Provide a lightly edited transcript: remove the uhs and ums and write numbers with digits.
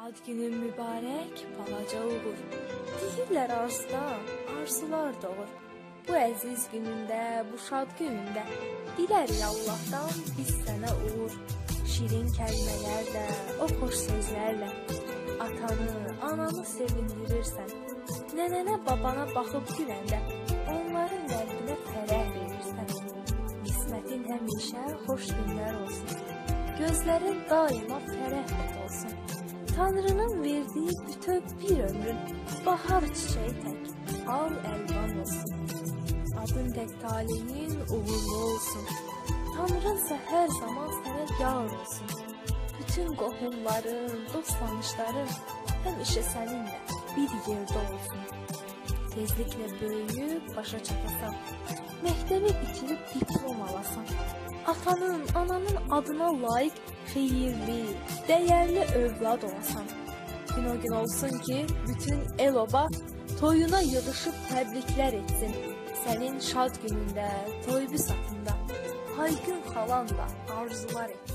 Ad günün mübarək, balaca uğur. Deyirlər arzudan, arzular doğur. Bu əziz günündə, bu şad günündə dilərik Allahdan biz sənə uğur. Şirin kəlmələrlə, o xoş sözlərlə atanı, ananı sevindirirsən. Nənənə, babana baxıb güləndə onların qəlbinə fərəh verirsən. Qismətin həmişə xoş günlər olsun. Gözlərin daima fərəhlə olsun. Tanrının verdiyi bütöv bir ömrün bahar çiçeği tək, al əlvan olsun. Adın tək taleyin uğurlu olsun. Tanrınsa hər zaman sənə yar olsun. Bütün qohumların, dost tanışların həmişə səninlə bir yerdə olsun. Tezliklə böyüyüb başa çatasan, məktəbi bitirib diplom alasan. Atanın, ananın adına layiq xeyirli, dəyərli övlad olasan. Gün o gün olsun ki, bütün el-oba toyuna yığışıb təbriklər etsin. Sənin şad günündə, toy büsatında, haygın xalan da arzular etsin.